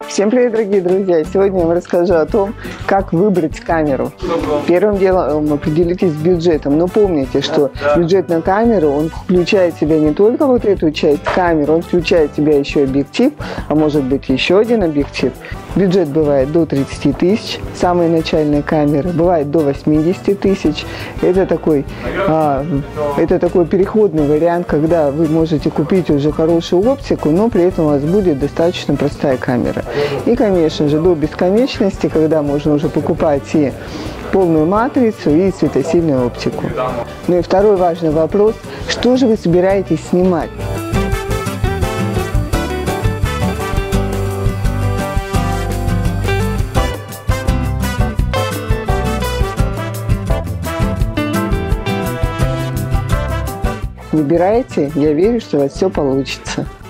Всем привет, дорогие друзья! Сегодня я вам расскажу о том, как выбрать камеру. Первым делом определитесь с бюджетом. Но помните, что бюджет на камеру, он включает в себя не только вот эту часть камеры, он включает в себя еще объектив, а может быть еще один объектив. Бюджет бывает до 30 тысяч, самые начальные камеры, бывает до 80 тысяч. Это такой переходный вариант, когда вы можете купить уже хорошую оптику, но при этом у вас будет достаточно простая камера. И, конечно же, до бесконечности, когда можно уже покупать и полную матрицу, и светосильную оптику. Ну и второй важный вопрос, что же вы собираетесь снимать? Выбирайте, я верю, что у вас все получится.